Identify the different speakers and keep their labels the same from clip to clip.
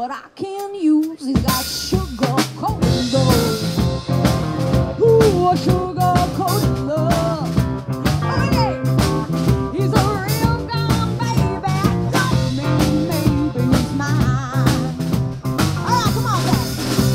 Speaker 1: what I can use. He's got sugar coated love. Ooh, sugar coated love. Oh yeah, he's a real gone baby. Don't mean maybe he's mine. All right, come on, back.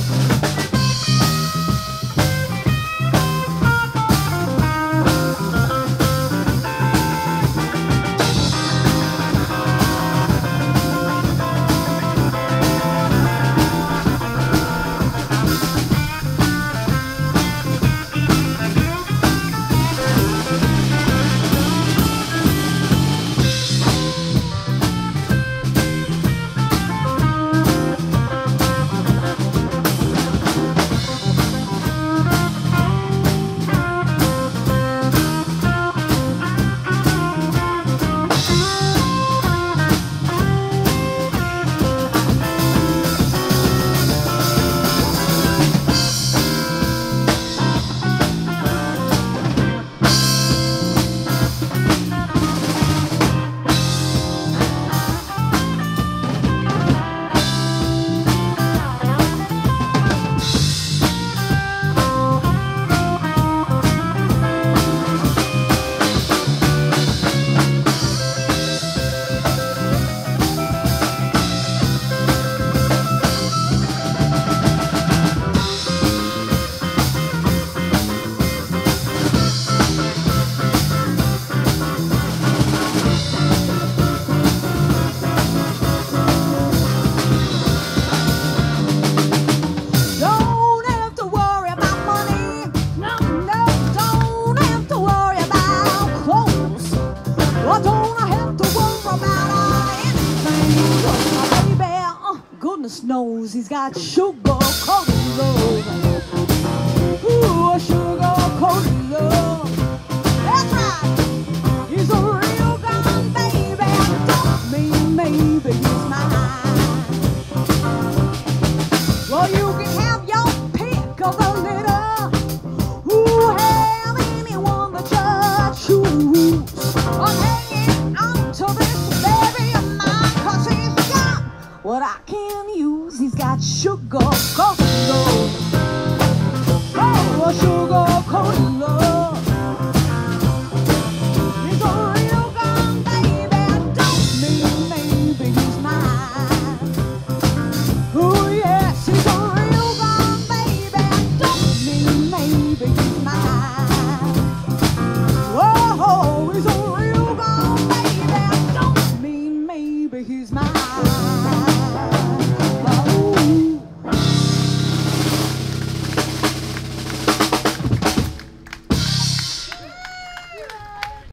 Speaker 1: Knows he's got sugar coated love. Ooh, sugar coated love. That's right. He's a real gone baby. Don't mean maybe he's mine. Well, you can have your pick of the litter. Ooh, have anyone that you choose. I'm hanging on to this baby of mine, 'cause he's got what I can use. He's got sugar coated love. Oh, sugar coated love.